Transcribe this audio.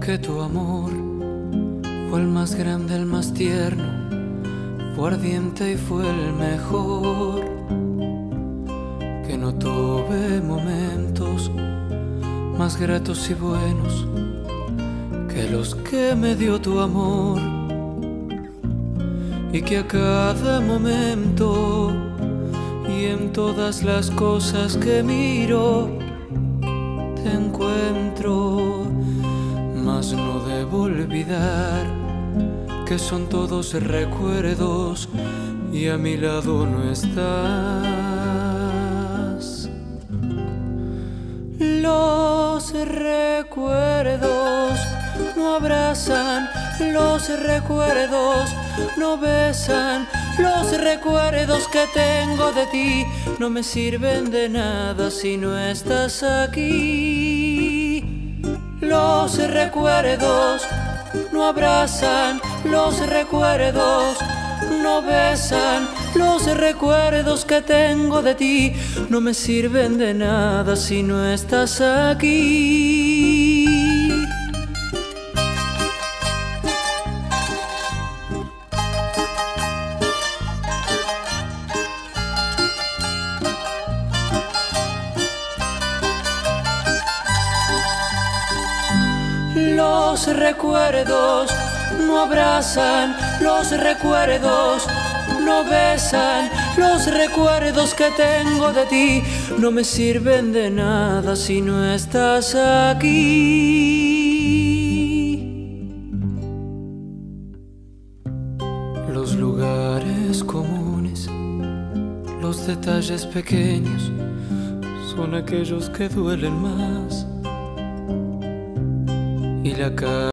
que tu amor fue el más grande, el más tierno, fue ardiente y fue el mejor. Que no tuve momentos más gratos y buenos que los que me dio tu amor, y que a cada momento y en todas las cosas que miro te encuentro. Mas no debo olvidar que son todos recuerdos y a mi lado no estás. Los recuerdos no abrazan, los recuerdos no besan, los recuerdos que tengo de ti no me sirven de nada si no estás aquí. Los recuerdos no abrazan, los recuerdos no besan, los recuerdos que tengo de ti no me sirven de nada si no estás aquí. Los recuerdos no abrazan, los recuerdos no besan, los recuerdos que tengo de ti no me sirven de nada si no estás aquí. Los lugares comunes, los detalles pequeños son aquellos que duelen más. Y la